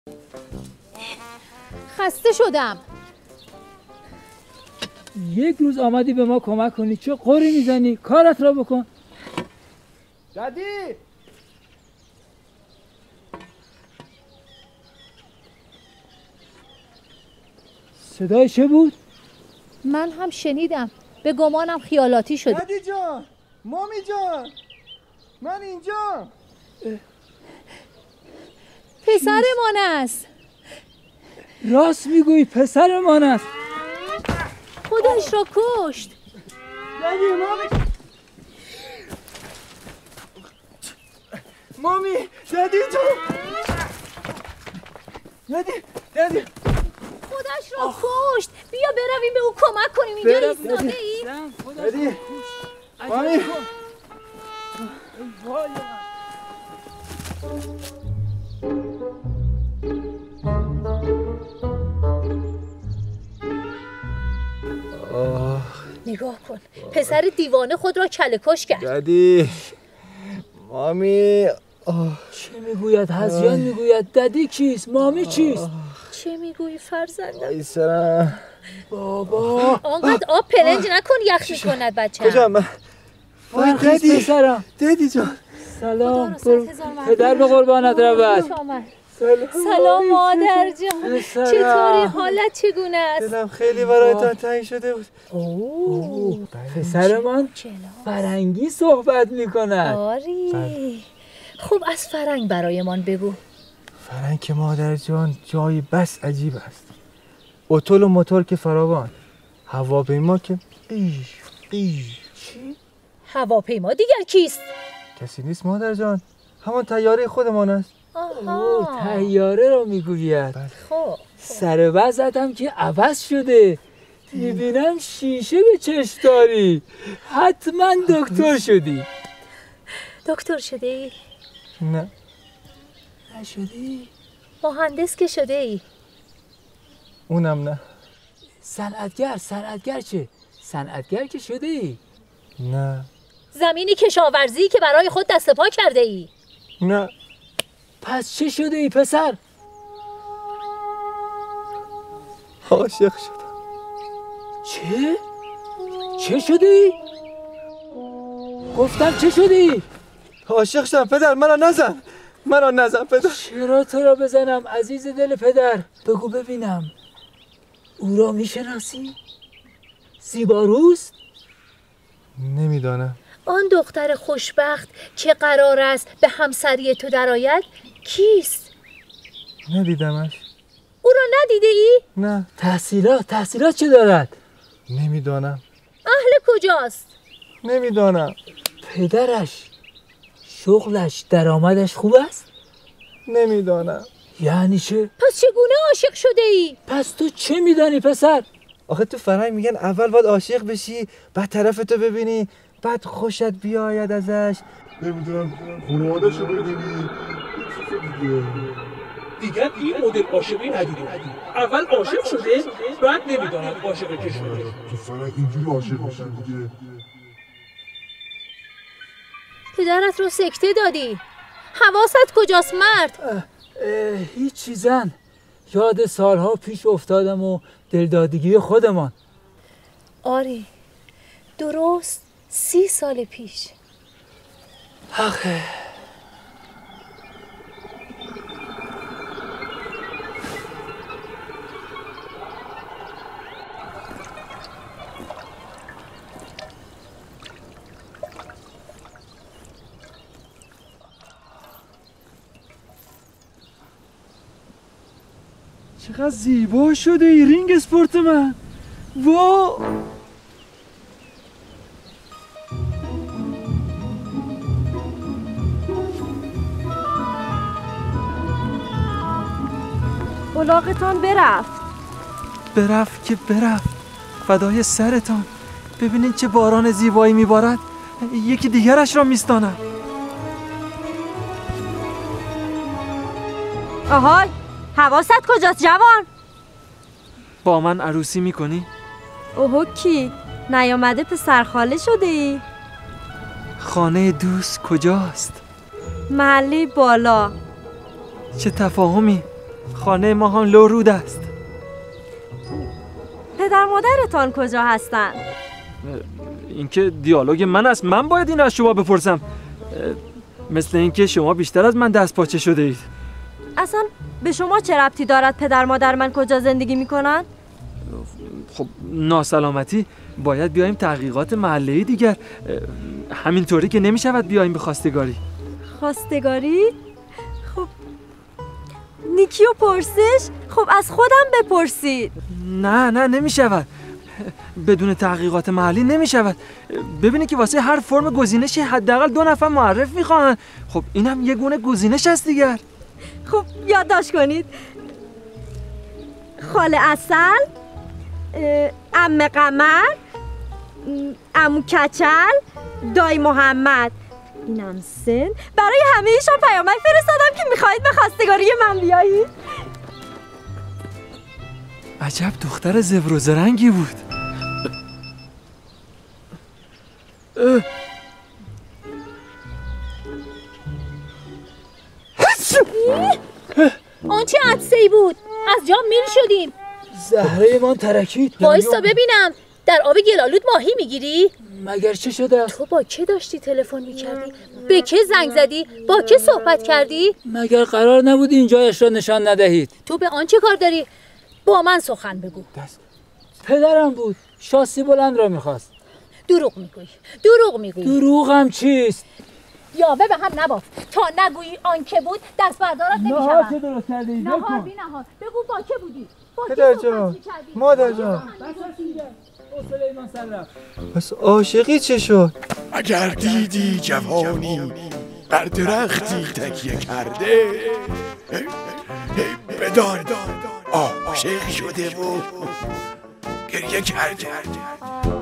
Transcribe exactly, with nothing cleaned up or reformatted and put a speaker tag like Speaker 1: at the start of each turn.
Speaker 1: خسته شدم.
Speaker 2: یک روز آمدی به ما کمک کنی، چه قری میزنی؟ کارت را بکن.
Speaker 3: دادی
Speaker 2: صدای چه بود؟
Speaker 1: من هم شنیدم، به گمانم خیالاتی شده.
Speaker 3: دادی جان، مامی جان، من اینجا.
Speaker 1: پسرمان است.
Speaker 2: راست میگویی، پسرمان است.
Speaker 1: خودش را کشت.
Speaker 3: دادی مامی مامی دادی جان، دادی دادی
Speaker 1: خودش را کشت. بیا برویم به او کمک کنیم. اینجا ایستاده ای؟
Speaker 3: دادی مامی
Speaker 1: نگاه کن، پسر دیوانه خود را کله‌کش کرد.
Speaker 3: دادی مامی
Speaker 2: چه میگوید؟ هذیان میگوید. ددی کیست؟ مامی چیست؟
Speaker 1: چه میگویی فرزندم؟
Speaker 3: ایسرم
Speaker 2: بابا
Speaker 1: آنقدر آب پرنج نکن، یخ میکند بچه.
Speaker 3: کجا من؟ وای
Speaker 2: ددی پسرم.
Speaker 3: دادی جان
Speaker 2: سلام. پدر به قربانت رود.
Speaker 1: سلام مادر جان، چطوری؟ حالت چگونه است؟
Speaker 3: دلم خیلی برایتان تنگ شده بود.
Speaker 2: اوه پسرمان فرنگی صحبت میکند.
Speaker 1: آری خوب، از فرنگ برایمان بگو.
Speaker 3: فرنگ که مادر جان جایی بس عجیب است. اتول و موتور که فراوان، هواپیما که قیش قیش.
Speaker 1: چی؟ هواپیما دیگر کیست؟
Speaker 3: کسی نیست مادر جان، همان طیاره خودمان است.
Speaker 2: اوه طیاره رو میگوید.
Speaker 1: خب
Speaker 2: سر وضعتم که عوض شده. میبینم شیشه به چشم داری. حتما دکتر شدی.
Speaker 1: دکتر شده ای؟
Speaker 3: نه
Speaker 2: نشدی؟
Speaker 1: مهندس که شده ای؟
Speaker 3: اونم نه.
Speaker 2: صنعتگر صنعتگر چه؟ صنعتگر که شده ای؟
Speaker 3: نه.
Speaker 1: زمینی کشاورزی که برای خود دست پا کرده ای؟
Speaker 3: نه.
Speaker 2: پس چه شده ای پسر؟
Speaker 3: عاشق شدم.
Speaker 2: چه؟ چه شده ای؟ گفتم چه شده ای؟
Speaker 3: عاشق شدم پدر، منو نزن، منو نزن پدر.
Speaker 2: چرا تو را بزنم عزیز دل پدر؟ بگو ببینم، او را میشناسی؟ زیباروست؟
Speaker 3: نمیدانم.
Speaker 1: آن دختر خوشبخت که قرار است به همسری تو درآید کیست؟
Speaker 3: ندیدمش.
Speaker 1: او را ندیده ای؟
Speaker 3: نه.
Speaker 2: تحصیلات تحصیلات چه دارد؟
Speaker 3: نمیدانم.
Speaker 1: اهل کجاست؟
Speaker 3: نمیدانم.
Speaker 2: پدرش، شغلش، درآمدش خوب است؟
Speaker 3: نمیدانم.
Speaker 2: یعنی چه؟
Speaker 1: پس چگونه عاشق شده ای؟
Speaker 2: پس تو چه میدانی پسر؟
Speaker 3: آخه تو فرنگ میگن اول باید عاشق بشی، بعد طرف تو ببینی، بعد خوشت بیاید ازش.
Speaker 4: نمیدونم خانواده‌شو ببینی. دیگه
Speaker 5: دیگر این مدل عاشقی ندیدیم. اول عاشق شده، بعد نمیدانم عاشق که شده.
Speaker 4: تو فرنگ اینجوری عاشق میشن دیگه.
Speaker 1: پدرت رو سکته دادی. حواست کجاست مرد؟
Speaker 2: هیچی زن، یاد سالها پیش افتادم و دلدادگی خودمان.
Speaker 1: آری درست سی سال پیش.
Speaker 2: آخه
Speaker 3: چقدر زیبا شده این رینگ اسپورت من. وا
Speaker 6: الاغتان برفت.
Speaker 3: برفت که برفت، فدای سرتان. ببینین چه باران زیبایی میبارد. یکی دیگرش را میستانم.
Speaker 6: آهای حواست کجاست جوان؟
Speaker 3: با من عروسی میکنی؟
Speaker 6: اوهو کی؟ نیامده پسر خاله شده ای؟
Speaker 3: خانه دوست کجاست؟
Speaker 6: محله بالا.
Speaker 3: چه تفاهمی؟
Speaker 7: خانه ما هم لورود است.
Speaker 6: پدر مادرتان کجا هستن؟
Speaker 7: اینکه دیالوگ من است، من باید این از شما بپرسم. مثل اینکه شما بیشتر از من دست پاچه شده اید.
Speaker 6: اصلا به شما چه ربطی دارد پدر مادر من کجا زندگی میکنن؟
Speaker 7: خب ناسلامتی باید بیایم تحقیقات محله‌ای دیگر. همینطوری که نمیشود بیایم به خواستگاری.
Speaker 6: خواستگاری؟ خب نیکی و پرسش؟ خب از خودم بپرسید.
Speaker 7: نه نه نمیشود، بدون تحقیقات محلی نمیشود. ببینید که واسه هر فرم گزینشی حداقل دو نفر معرف میخوان. خب اینم یه گونه گزینش است دیگر.
Speaker 6: خب یادداشت کنید: خاله عسل، عمه قمر، عمو کچل، دای محمد. اینم سن. برای همه ایشان پیامک فرستادم که میخواهید به خواستگاری من بیایید.
Speaker 7: عجب دختر زبر و زرنگی بود.
Speaker 1: آن چه عدسه‌ای بود؟ از جام میل شدیم.
Speaker 2: زهره من ترکید.
Speaker 1: وایسا ببینم. در آب گلالود ماهی میگیری؟
Speaker 2: مگر چه شده؟
Speaker 1: تو با که داشتی تلفن میکردی؟ به که زنگ زدی؟ با که صحبت کردی؟
Speaker 2: مگر قرار نبود اینجایش را نشان ندهید؟
Speaker 1: تو به آن چه کار داری؟ با من سخن بگو.
Speaker 2: دست. پدرم بود، شاسی بلند را میخواست.
Speaker 1: دروغ میگویی. دروغ میگویی.
Speaker 2: دروغم چیست؟
Speaker 1: یاوه به هم نباف تا نگویی آن که بود دست بردارت نمیشود.
Speaker 2: نهار چه درست کردی؟
Speaker 1: نهار بی نهار. بگو با که بودی؟ با
Speaker 3: پدر
Speaker 1: که
Speaker 3: جان،
Speaker 1: صحبت میکردی؟
Speaker 3: مادر جان،
Speaker 2: سلیمان سرف.
Speaker 3: پس عاشقی چه شد؟
Speaker 8: اگر دیدی جوانی بر درختی تکیه کرده، بدان عاشق شده و گریه کرده.